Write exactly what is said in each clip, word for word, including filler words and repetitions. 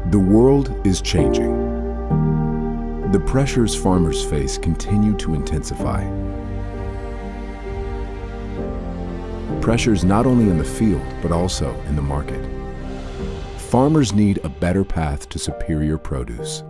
The world is changing. The pressures farmers face continue to intensify. Pressures not only in the field, but also in the market. Farmers need a better path to superior produce.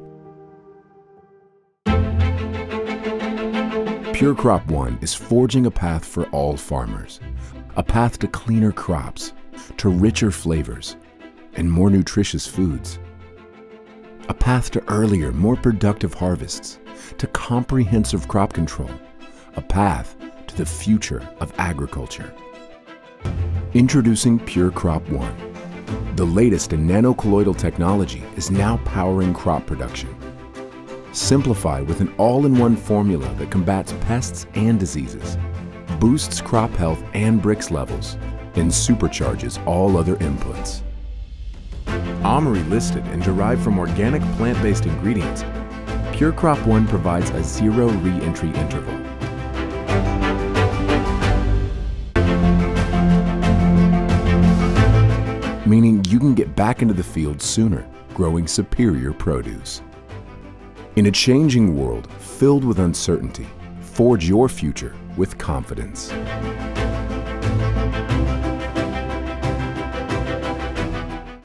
PureCrop one is forging a path for all farmers, a path to cleaner crops, to richer flavors, and more nutritious foods. A path to earlier, more productive harvests, to comprehensive crop control, a path to the future of agriculture. Introducing PureCrop one. The latest in nanocolloidal technology is now powering crop production. Simplify with an all-in-one formula that combats pests and diseases, boosts crop health and Brix levels, and supercharges all other inputs. O M R I listed and derived from organic plant-based ingredients, PureCrop one provides a zero re-entry interval. Meaning you can get back into the field sooner, growing superior produce. In a changing world filled with uncertainty, forge your future with confidence.